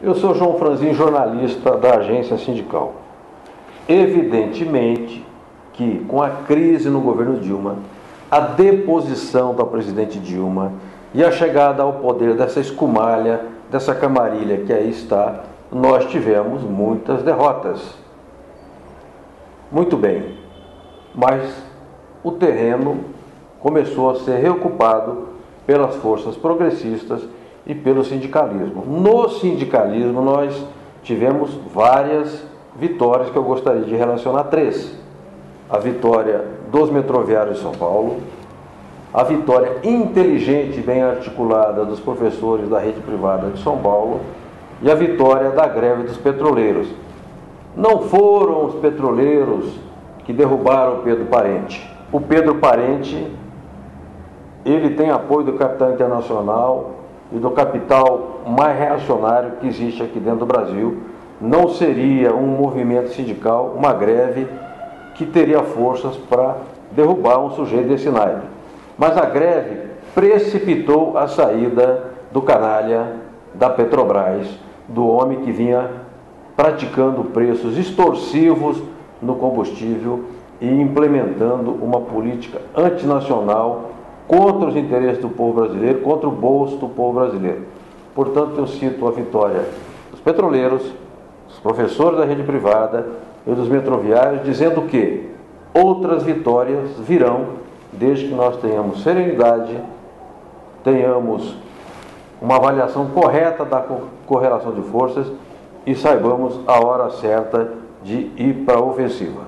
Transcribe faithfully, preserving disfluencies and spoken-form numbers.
Eu sou João Franzin, jornalista da Agência Sindical. Evidentemente que, com a crise no governo Dilma, a deposição da presidente Dilma e a chegada ao poder dessa escumalha, dessa camarilha que aí está, nós tivemos muitas derrotas. Muito bem, mas o terreno começou a ser reocupado pelas forças progressistas e pelo sindicalismo. No sindicalismo nós tivemos várias vitórias que eu gostaria de relacionar três. A vitória dos metroviários de São Paulo, a vitória inteligente e bem articulada dos professores da rede privada de São Paulo e a vitória da greve dos petroleiros. Não foram os petroleiros que derrubaram o Pedro Parente. O Pedro Parente, ele tem apoio do capital internacional e do capital mais reacionário que existe aqui dentro do Brasil. Não seria um movimento sindical, uma greve, que teria forças para derrubar um sujeito desse naipe. Mas a greve precipitou a saída do canalha da Petrobras, do homem que vinha praticando preços extorsivos no combustível e implementando uma política antinacional contra os interesses do povo brasileiro, contra o bolso do povo brasileiro. Portanto, eu cito a vitória dos petroleiros, dos professores da rede privada e dos metroviários, dizendo que outras vitórias virão desde que nós tenhamos serenidade, tenhamos uma avaliação correta da correlação de forças e saibamos a hora certa de ir para a ofensiva.